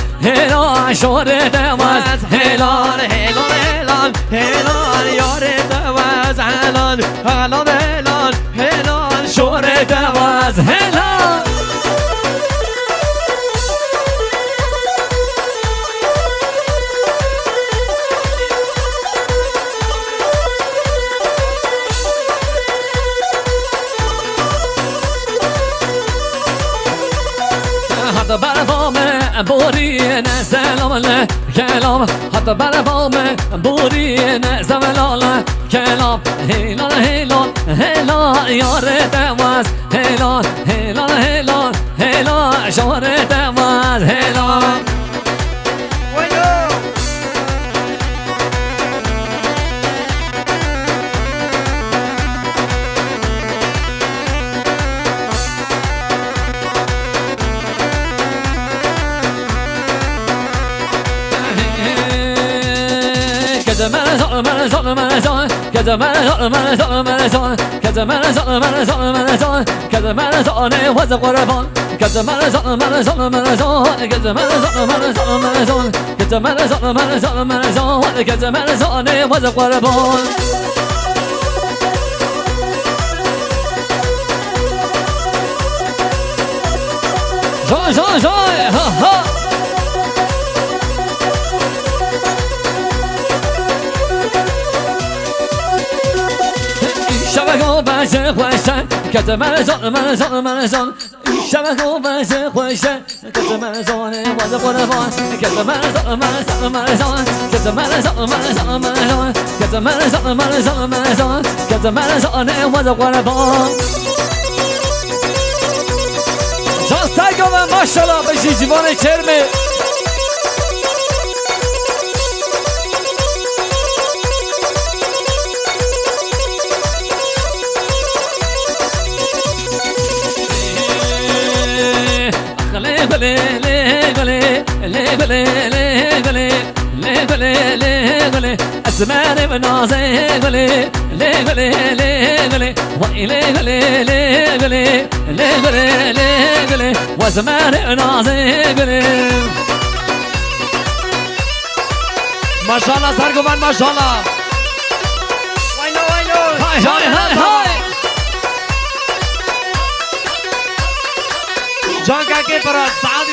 هلال شور دواز هلال هلال هلال هلال یار دواز هلال هلال هلال هلال شور دواز هلال حتی بر بام بوری نزلام کلام حتی بر بام بوری نزلام کلام هلال هلال هلال یار دواز هلال هلال هلال هلال شور دواز هلال كذا ما زال ما زال ما زال كذا ما زال ما زال ما زال كذا ما زال ما زال ما زال كذا ما زال وز قربان كذا ما زال ما زال ما زال كذا ما زال ما زال ما زال كذا ما زال ما زال ما زال كذا ما زال وز قربان جاي جاي جاي ها ها شبكة بس خوشن كذا مرزان مرزان مرزان شبكة بس خوشن كذا مرزان وز قربان كذا مرزان مرزان مرزان كذا مرزان مرزان مرزان كذا مرزان مرزان مرزان كذا مرزان وز قربان جان سرگم ماشالله بشی جوان کرمه أزمان بنازي غلي لي غلي لي غلي وإلي غلي لي غلي لي غلي لي غلي وزمان بنازي غلي ما شاء الله سرقوان ما شاء الله وينو وينو هاي هاي هاي هاي جان كاكي فرات سعادي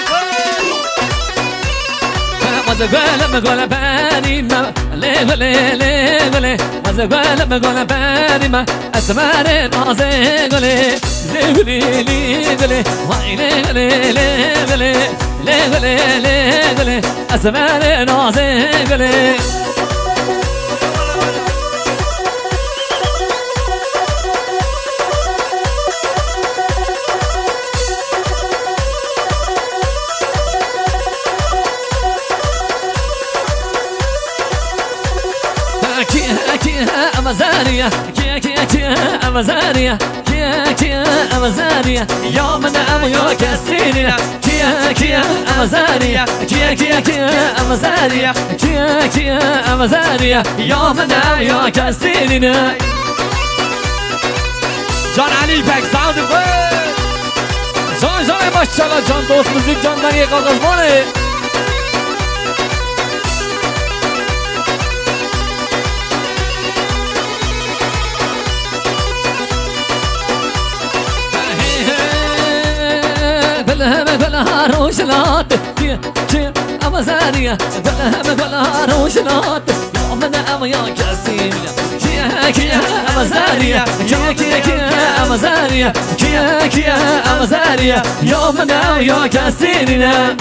مزقال مقول باني ما ليه ليه ليه ليه مزقال مقول باني ما أسمار نازي قولي ليه ليه ليه ليه واي ليه ليه ليه ليه ليه ليه ليه ليه أسمار نازي قولي أمازانيا كيا كيا كيا أمازانيا كيا كيا أمازانيا يا من أميو كسينيا كيا كيا أمازانيا كيا كيا كيا أمازانيا كيا كيا أمازانيا يا من أميو كسينيا جان علي بك ساوند جان جان ما شاء الله جان دوست موزیک جان دنی قاقزمانه بلها روشلات كيا كيا أمازانيا بلها روشلات يوم من أميا كاسينيا كيا كيا أمازانيا كيا كيا كيا أمازانيا كيا كيا أمازانيا يوم من أميا كاسينيا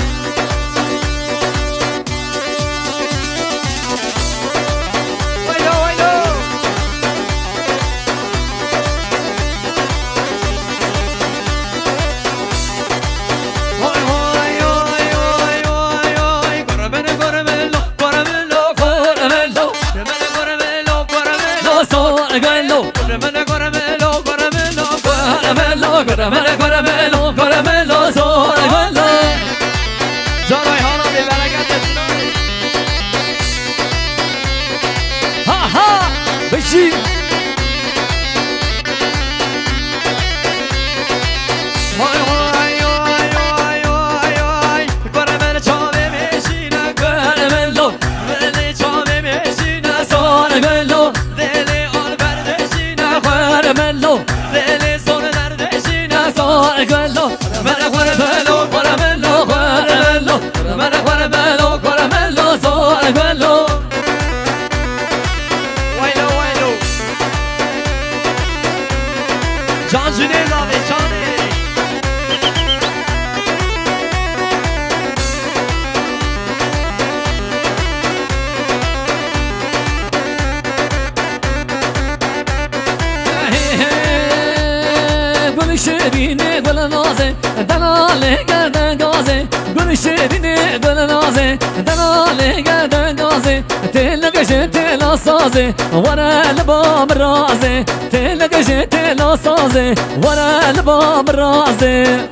Caramelo, caramelo, caramelo. Canay hala bir bereket etsin. Ha ha, beşi. Vay vay vay vay vay vay. Caramelo çalayım. شیرینه گل نازه دلاله گردن گازه گل شیرینه گل نازه دلاله گردن گازه تلقش تلا سازه ورا لبام رازه تلقش تلا سازه ورا لبام رازه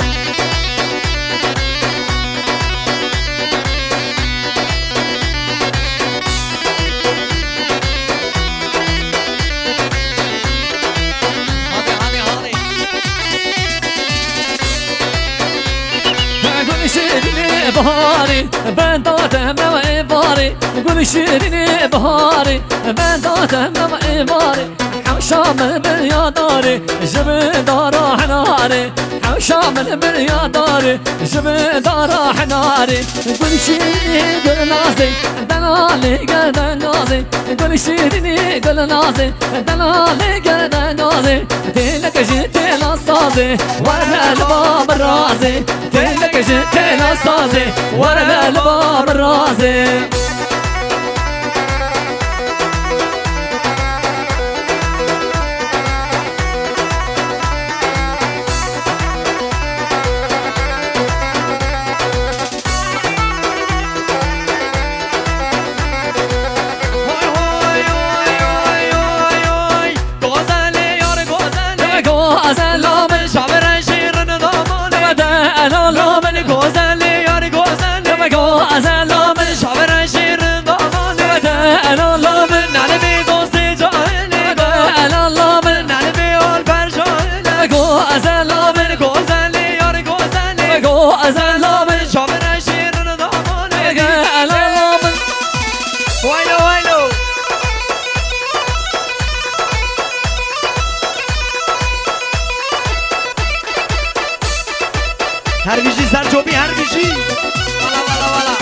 شيريني بهاري بنتوت موي باري قول شيريني بهاري بنتوت موي باري حوشام بالياداري جبل دار حناري حوشام بالياداري جبل دار حناري قول شيريني قول نازي دلالي قدن نازي قول شيريني قول نازي دلالي قدن نازي تلك جيتي لصازي وانا الباب الرازي تلك جيتي لصازي وانا الباب الرازي هر بیشی سر چوبی هر بیشی والا والا والا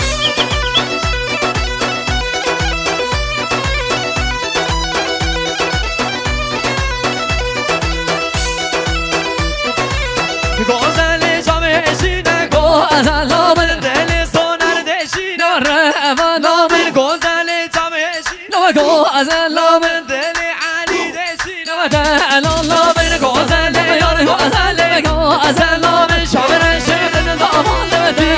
گوزل جامه شینه گوزل من دل سونر دشینه من گوزل جامه شینه گوزل من دل علی دشینه من گوزل یار گوزل گوزل من شامر شیرن دامان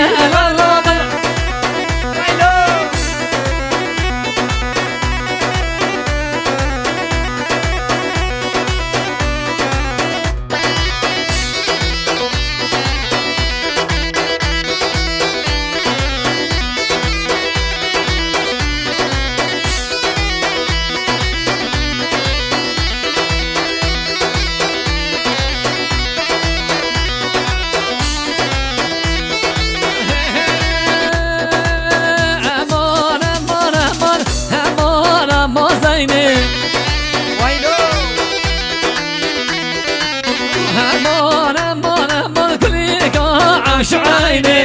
عيني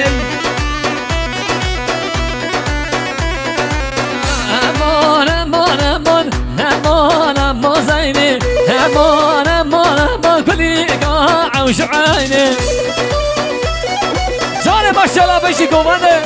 أمان أمان أمان أمان أمان زيني أمان أمان أمان كلي قاع وش عيني جاني ما شاء الله بيشي كوماني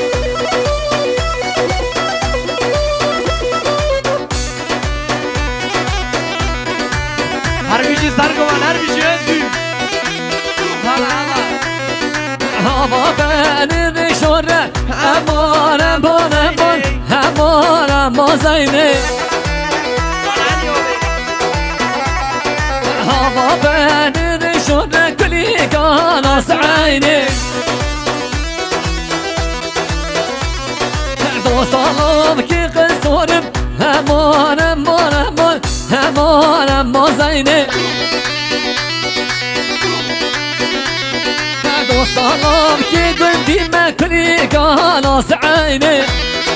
هربيشي سرقوان هربيشي هزبي هلا هلا هوا بني شورة أمان أمان أمان أمان أمان زيني هوا بني شورة كلي قناص عيني دوستانم كي قصورم أمان أمان أمان أمان أمان زيني دوستانم كي قلبي ما كلي قناص عيني